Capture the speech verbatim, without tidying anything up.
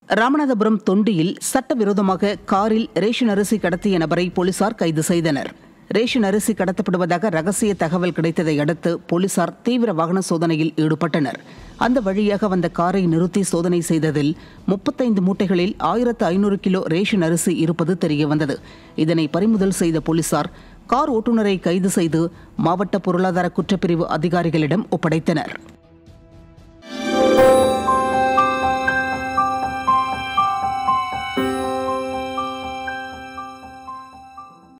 ராமநாதபுரம் தொண்டியில் சட்டவிரோதமாக காரில் ரேஷன் அரிசி கடத்திய நபரை போலீசார் கைது செய்தனர். ரேஷன் அரிசி கடத்தப்படுவதாக ரகசிய தகவல் கிடைத்ததை அடுத்து போலீசார் தீவிர வாகன சோதனையில் ஈடுபட்டனர். அந்த வழியாக வந்த காரை நிறுத்தி சோதனை செய்ததில் முப்பத்தைந்து மூட்டைகளில் ஆயிரத்து ஐநூறு கிலோ ரேஷன் அரிசி இருப்பது தெரியவந்தது. இதனை பறிமுதல் செய்த போலீசார் கார் ஓட்டுநரை கைது செய்து மாவட்ட பொருளாதார குற்றப்பிரிவு அதிகாரிகளிடம் ஒப்படைத்தனர்.